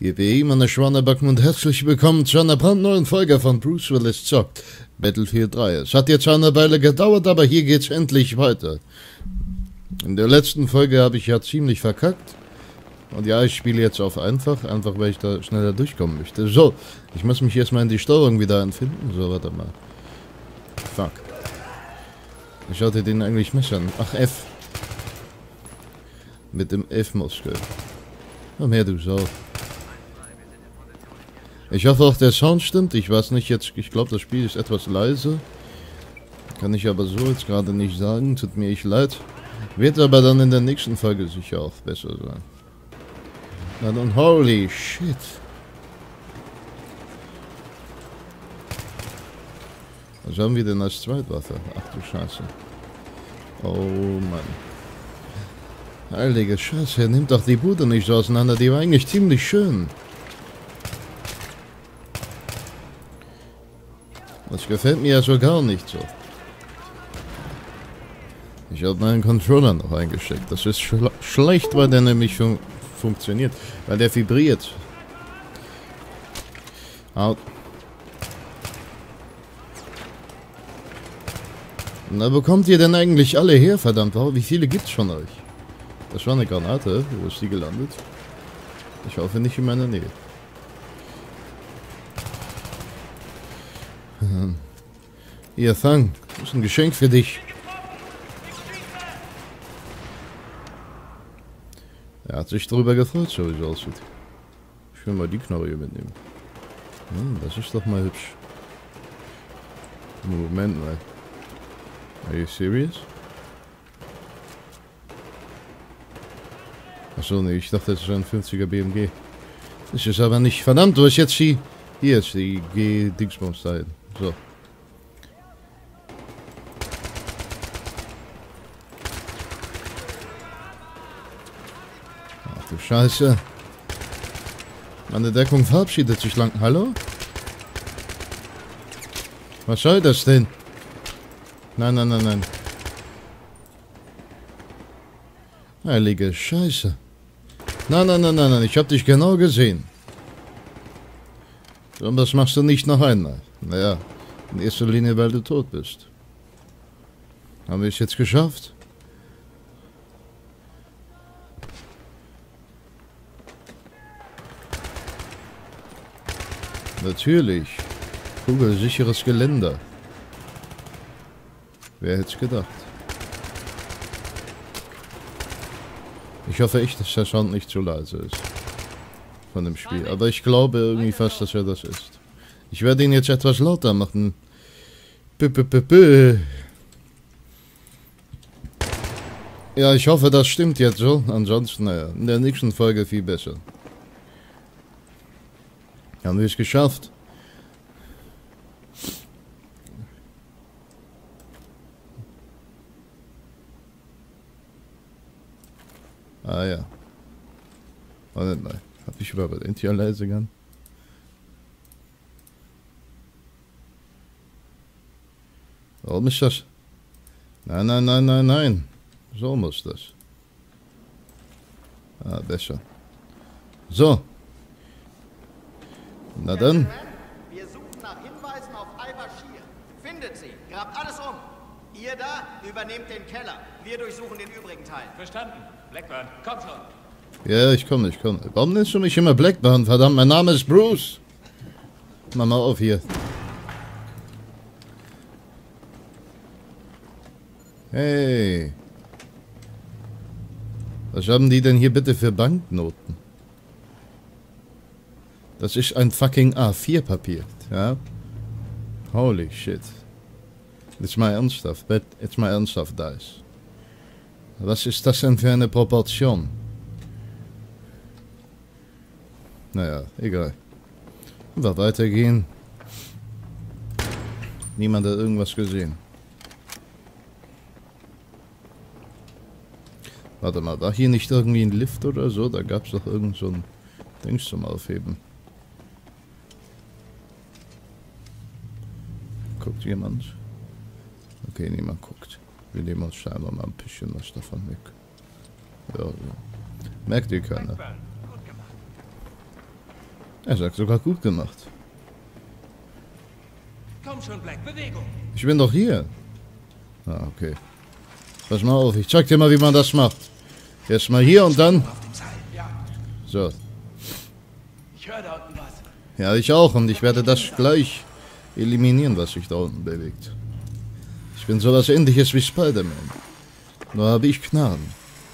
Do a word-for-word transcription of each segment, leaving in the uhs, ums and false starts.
Hier wie immer eine Schwanerbacken und herzlich willkommen zu einer brandneuen Folge von Bruce Willis Zockt Battlefield drei. Es hat jetzt eine Weile gedauert, aber hier geht's endlich weiter. In der letzten Folge habe ich ja ziemlich verkackt. Und ja, ich spiele jetzt auf einfach, einfach weil ich da schneller durchkommen möchte. So, ich muss mich erstmal in die Steuerung wieder empfinden. So, warte mal. Fuck. Ich sollte den eigentlich messern. Ach, F. Mit dem F-Muskel. Komm her, du Sau. Ich hoffe auch, der Sound stimmt. Ich weiß nicht jetzt. Ich glaube, das Spiel ist etwas leise. Kann ich aber so jetzt gerade nicht sagen. Tut mir echt leid. Wird aber dann in der nächsten Folge sicher auch besser sein. Na dann, holy shit. Was haben wir denn als Zweitwaffe? Ach du Scheiße. Oh Mann. Heilige Scheiße, er nimmt doch die Bude nicht so auseinander. Die war eigentlich ziemlich schön. Das gefällt mir ja so gar nicht so. Ich habe meinen Controller noch eingesteckt. Das ist schle schlecht, weil der nämlich fun funktioniert. Weil der vibriert. Au. Na, wo kommt ihr denn eigentlich alle her, verdammt? Wie viele gibt's von euch? Das war eine Granate. Wo ist die gelandet? Ich hoffe nicht in meiner Nähe. Hier, Thang. Das ist ein Geschenk für dich. Er hat sich darüber gefreut, so wie es aussieht. Ich will mal die Knarre hier mitnehmen. Hm, das ist doch mal hübsch. Moment mal. Are you serious? Achso, nee, ich dachte, das ist ein fünfziger B M G. Das ist aber nicht. Verdammt, wo ist jetzt die... Hier ist die G-Dingsbums da hin. So. Ach du Scheiße. Meine Deckung verabschiedet sich lang. Hallo? Was soll das denn? Nein, nein, nein, nein. Heilige Scheiße. Nein, nein, nein, nein, nein. Ich hab dich genau gesehen. Und das machst du nicht noch einmal. Naja, in erster Linie, weil du tot bist. Haben wir es jetzt geschafft? Natürlich. Kugelsicheres Geländer. Wer hätte es gedacht? Ich hoffe echt, dass der Sound nicht zu leise ist. Von dem Spiel. Aber ich glaube irgendwie fast, dass er das ist. Ich werde ihn jetzt etwas lauter machen. P -p -p -p. Ja, ich hoffe, das stimmt jetzt so. Ansonsten, naja, in der nächsten Folge viel besser. Haben wir es geschafft? Ah ja. Warte mal. Hab ich überhaupt Anti-Aliasing? Warum ist das? Nein, nein, nein, nein, nein. So muss das. Ah, besser. So. Na dann. Wir suchen nach Hinweisen auf Al-Bashir. Findet sie. Grabt alles um. Ihr da übernehmt den Keller. Wir durchsuchen den übrigen Teil. Verstanden. Blackburn, komm schon. Ja, ich komme, ich komme. Warum nennst du mich immer Blackburn? Verdammt, mein Name ist Bruce. Mach mal auf hier. Hey. Was haben die denn hier bitte für Banknoten? Das ist ein fucking A vier Papier, ja? Holy shit. Jetzt mal ernsthaft, jetzt mal ernsthaft, Dice. Was ist das denn für eine Proportion? Naja, egal. Einfach weitergehen. Niemand hat irgendwas gesehen. Warte mal, war hier nicht irgendwie ein Lift oder so? Da gab es doch irgend so ein Dings zum Aufheben. Guckt jemand? Okay, niemand guckt. Wir nehmen uns scheinbar mal ein bisschen was davon weg. Ja, ja. Merkt ihr keiner. Er sagt sogar gut gemacht. Komm schon, Black, Bewegung. Ich bin doch hier. Ah, okay. Pass mal auf, ich zeig dir mal, wie man das macht. Jetzt mal hier und dann... Auf dem Seil. Ja, So. ich höre da unten was. Ja, ich auch. Und ich werde das gleich eliminieren, was sich da unten bewegt. Ich bin sowas Ähnliches wie Spider-Man. Nur habe ich Knarren.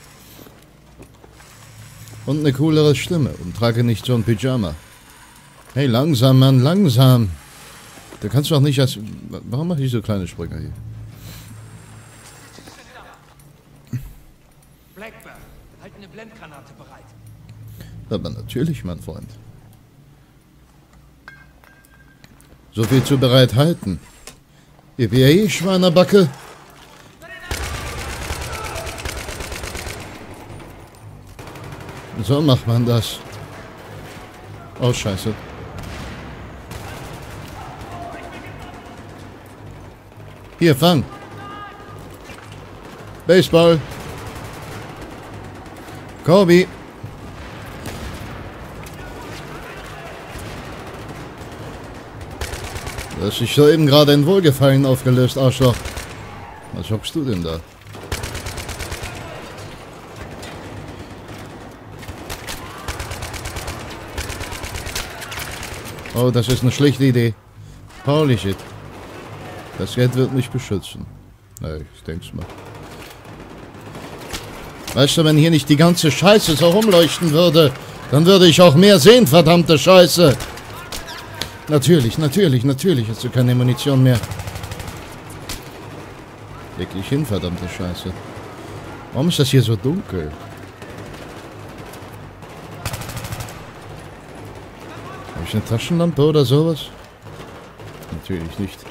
Und eine coolere Stimme. Und trage nicht so ein Pyjama. Hey, langsam, Mann, langsam. Du kannst doch nicht als... Warum mache ich so kleine Sprünge hier? Blackburn, halt eine Blendgranate bereit. Aber natürlich, mein Freund. So viel zu bereithalten. Ihr wie eh, Schweinerbacke. So macht man das. Oh, scheiße. Hier, fang. Baseball. Kobe. Du hast dich soeben gerade in Wohlgefallen aufgelöst, Arschloch. Was hockst du denn da? Oh, das ist eine schlechte Idee. Holy shit. Das Geld wird mich beschützen. Na, ich denk's mal. Weißt du, wenn hier nicht die ganze Scheiße so rumleuchten würde, dann würde ich auch mehr sehen, verdammte Scheiße. Natürlich, natürlich, natürlich hast du keine Munition mehr. Leg dich hin, verdammte Scheiße. Warum ist das hier so dunkel? Habe ich eine Taschenlampe oder sowas? Natürlich nicht.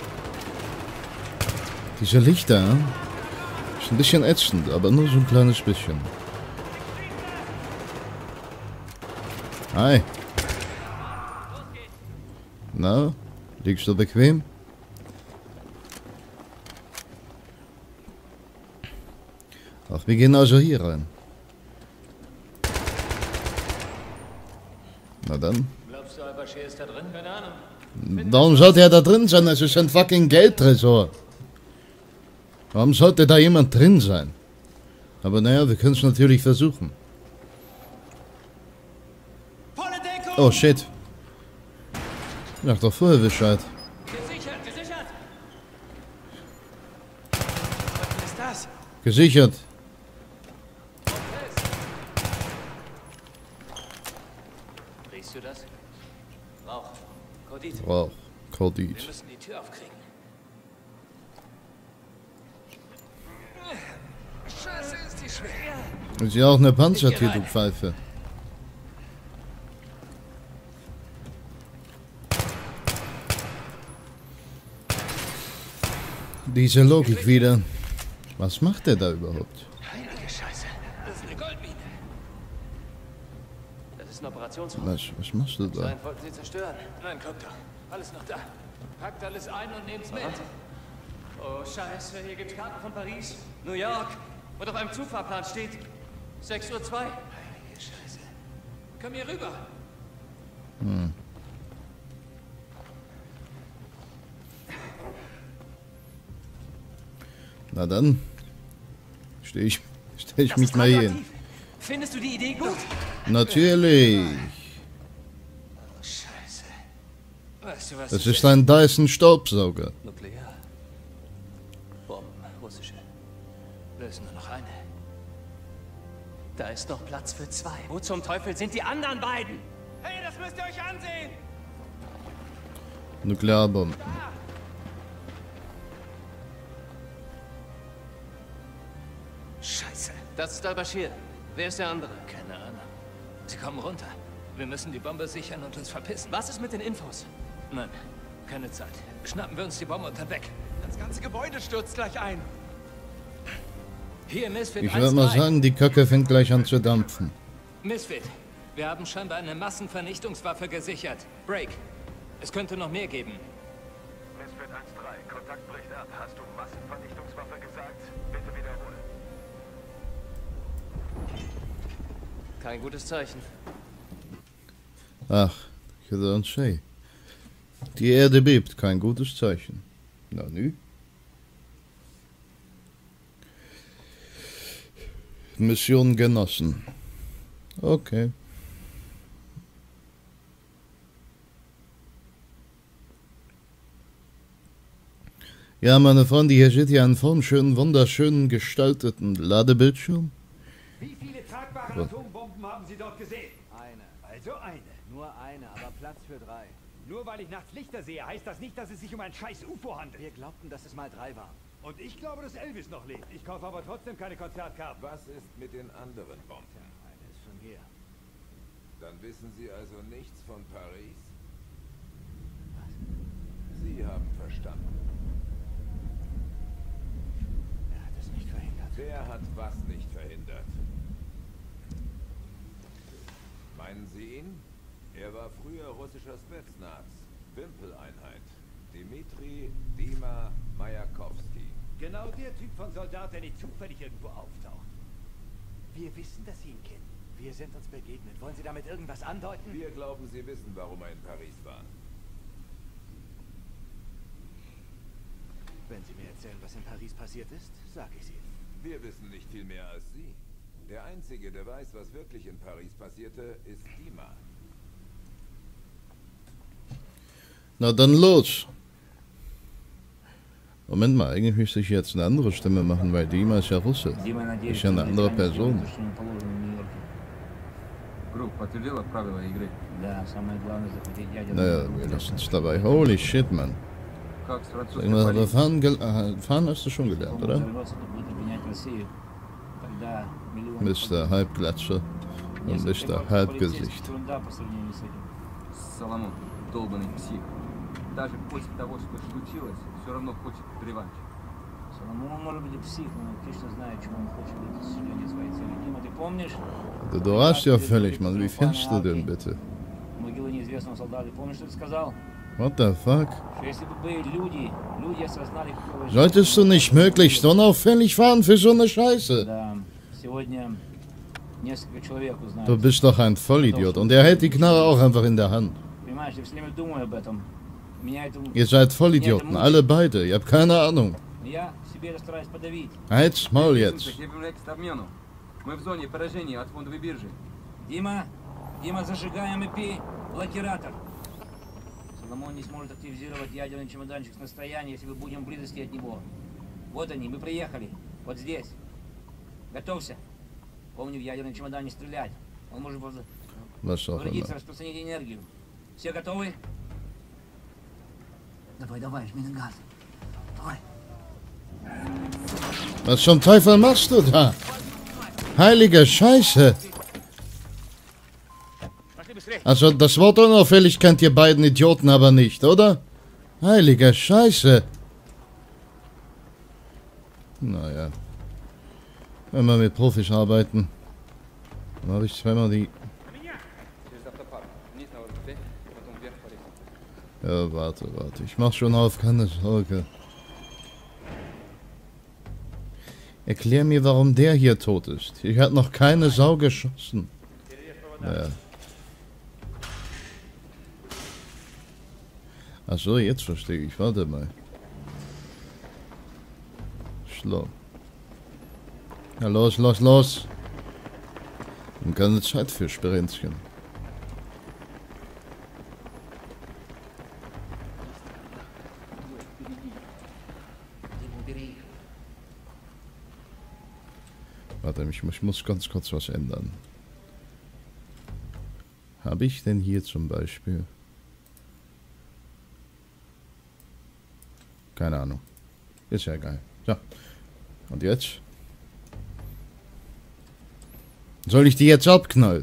Diese Lichter, ja? Ist ein bisschen ätzend, aber nur so ein kleines bisschen. Hi. Na, liegst du bequem? Ach, wir gehen also hier rein. Na dann. Glaubst du, Al-Bashir ist da drin? Keine Ahnung. Warum sollte er da drin sein? Es ist ein fucking Geldtresor. Warum sollte da jemand drin sein? Aber naja, wir können es natürlich versuchen. Volle Deckung! Oh shit. Sag doch vorher Bescheid. Gesichert, gesichert! Was ist das? Gesichert. Riechst du das? Rauch. Kodit. Wow, Wir Kodit. müssen die Tür aufkriegen. Scheiße, ist die schwer. Ist ja auch eine Panzertür, du Pfeife. Diese Logik wieder. Was macht der da überhaupt? Heilige Scheiße. Das ist eine Goldmine. Das ist ein Operationsraum. Was, was machst du da? Nein, wollten Sie zerstören? Nein, guck doch. Alles noch da. Packt alles ein und nehmt's mit. Oh, Scheiße. Hier gibt's Karten von Paris, New York. Und auf einem Zugfahrplan steht sechs Uhr zwei. Heilige Scheiße. Komm hier rüber. Hm. Na dann. Steh ich, steh ich Das mich ist mal hier hin. radioaktiv. Findest du die Idee gut? Natürlich. Oh, Scheiße. Weißt du was? Das ist ein Dyson-Staubsauger. Nuklear. Bomben, russische. Lösen nur noch eine. Da ist noch Platz für zwei. Wo zum Teufel sind die anderen beiden? Hey, das müsst ihr euch ansehen! Nuklearbomben. Scheiße. Das ist Al-Bashir. Wer ist der andere? Keine Ahnung. Sie kommen runter. Wir müssen die Bombe sichern und uns verpissen. Was ist mit den Infos? Nein, keine Zeit. Schnappen wir uns die Bombe und dann weg. Das ganze Gebäude stürzt gleich ein. Hier, Misfit Ich würde mal sagen, die Kacke fängt gleich an zu dampfen. Misfit, wir haben scheinbar eine Massenvernichtungswaffe gesichert. Break. Es könnte noch mehr geben. Misfit eins drei, Kontakt bricht ab. Hast du Massenvernichtungswaffe gesagt? Bitte wiederholen. Kein gutes Zeichen. Ach, Gedaan zee. Die Erde bebt, kein gutes Zeichen. Na nu? Mission genossen. Okay. Ja, meine Freunde, hier steht hier einen formschönen, wunderschönen, gestalteten Ladebildschirm. Wie viele tragbare Atombomben haben Sie dort gesehen? Eine. Also eine. Nur eine, aber Platz für drei. Nur weil ich nachts Lichter sehe, heißt das nicht, dass es sich um ein scheiß U F O handelt. Wir glaubten, dass es mal drei waren. Und ich glaube, dass Elvis noch lebt. Ich kaufe aber trotzdem keine Konzertkarten. Was ist mit den anderen Bomben? Eine ist schon hier. Dann wissen Sie also nichts von Paris? Sie haben verstanden. Er hat es nicht verhindert. Wer hat was nicht verhindert? Meinen Sie ihn? Er war früher russischer Spetsnaz, Wimpeleinheit. Dimitri Dima Majakowski. Genau der Typ von Soldat, der nicht zufällig irgendwo auftaucht. Wir wissen, dass Sie ihn kennen. Wir sind uns begegnet. Wollen Sie damit irgendwas andeuten? Wir glauben, Sie wissen, warum er in Paris war. Wenn Sie mir erzählen, was in Paris passiert ist, sag ich Ihnen. Wir wissen nicht viel mehr als Sie. Der Einzige, der weiß, was wirklich in Paris passierte, ist Dima. Na dann los. Moment mal, eigentlich müsste ich jetzt eine andere Stimme machen, weil Dima ist ja Russe. Ist ja eine andere Person. Naja, wir lassen es dabei. Holy shit, man. Aber fahren, äh, fahren hast du schon gelernt, oder? Mister Halbglatscher und Mister Halbgesicht. Соломон, долбанный псих. Даже после того, что случилось, все равно хочет реванш. Соломон может быть и псих, но точно знает, чего он хочет для достижения своей цели. Дима, ты помнишь? Du, du hast ja völlig, Mann. Wie fährst du denn bitte? Могила неизвестного солдата. Помнишь, что ты сказал? What the fuck? Что если бы люди, люди осознали, какого... Solltest du nicht möglichst unauffällig fahren für so eine Scheiße? Да, сегодня несколько человек узнают. Du bist doch ein Vollidiot. Und er hält die Knarre auch einfach in der Hand. Понимаешь, я все время думаю об этом. Меня это... Ihr seid Vollidioten, alle beide. Ihr habt keine Ahnung. Я себе это стараюсь подавить. Halt's Maul jetzt. Мы в зоне поражения от фондовой биржи. Дима, Дима, зажигаем и пи блокиратор. Соломон не сможет активизировать ядерный чемоданчик с настояния, если мы будем в близости от него. Вот они, мы приехали. Вот здесь. Готовься. Помни, в ядерный чемодан не стрелять. Он может повредиться, распространить энергию. Все готовы? Давай, давай, жми на газ. Давай. Was zum Teufel machst du da? Heilige Scheiße. Also das Wort unauffällig kennt ihr beiden Idioten aber nicht, oder? Heilige Scheiße. Naja. Wenn wir mit Profis arbeiten, dann habe ich zweimal die... Ja, warte, warte. Ich mach schon auf, keine Sorge. Erklär mir, warum der hier tot ist. Hier hat noch keine Sau geschossen. Naja. Achso, jetzt verstehe ich. Warte mal. Schlau. Ja, los, los, los. Und keine Zeit für Sperenzchen. Warte, ich, ich muss ganz kurz was ändern. Habe ich denn hier zum Beispiel... Keine Ahnung. Ist ja egal. So. Und jetzt? Soll ich die jetzt abknallen?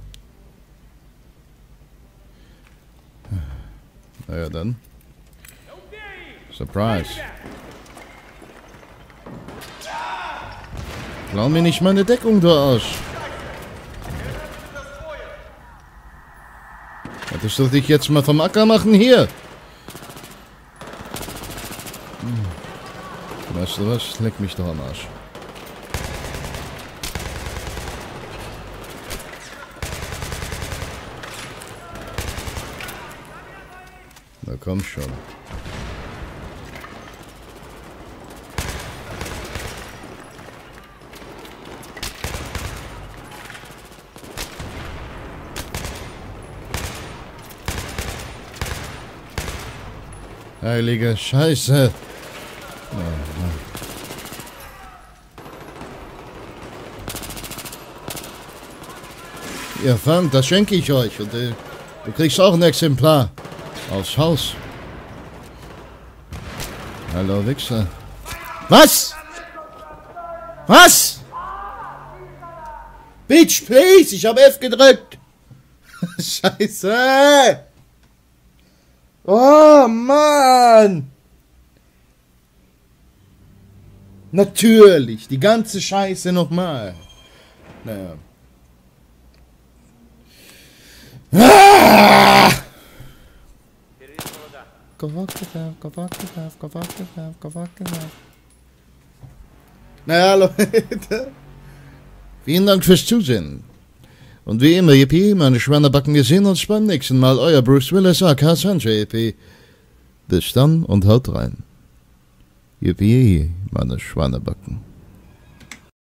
Naja, dann. Surprise. Klau mir nicht meine Deckung, du Arsch. Hättest du dich jetzt mal vom Acker machen? Hier. Hm. Weißt du was? Leck mich doch am Arsch. Na komm schon. Heilige Scheiße. Ihr fangt, das schenke ich euch. Und äh, du kriegst auch ein Exemplar. Aufs Haus. Hallo, Wichser. Was? Was? Bitch, please, ich habe F gedrückt. Scheiße. Oh, Mann. Natürlich, die ganze Scheiße nochmal. Naja. Ah! Naja, Leute. Vielen Dank fürs Zusehen. Und wie immer, Yippie, meine Schweinebacken, wir sehen uns beim nächsten Mal. Euer Bruce Willis, aka Sanjay, Yippie. Bis dann und haut rein. Yippie, meine Schweinebacken.